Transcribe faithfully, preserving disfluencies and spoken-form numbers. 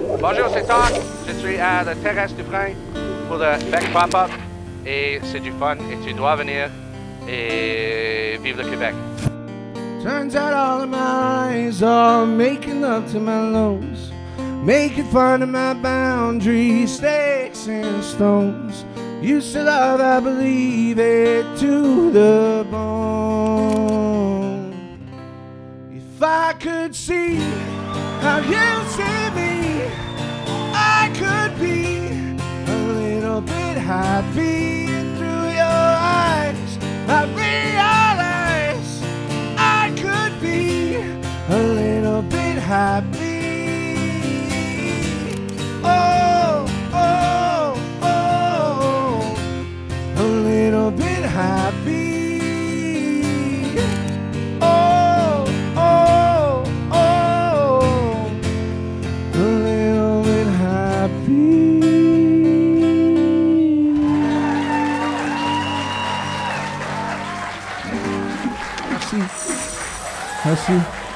Bonjour, c'est Tom. Je suis à la Terrasse Dufferin pour le F E Q pop-up et c'est du fun et tu dois venir et vivre le Québec. Turns out all of my eyes are making up to my lows, making fun of my boundaries, stakes and stones. Used to love, I believe it to the bone. If I could see how you see me, I could be a little bit happy. And through your eyes I realize I could be a little bit happy. Oh, oh, oh, a little bit happy. Oh, oh, oh, a little bit happy. Merci. Merci.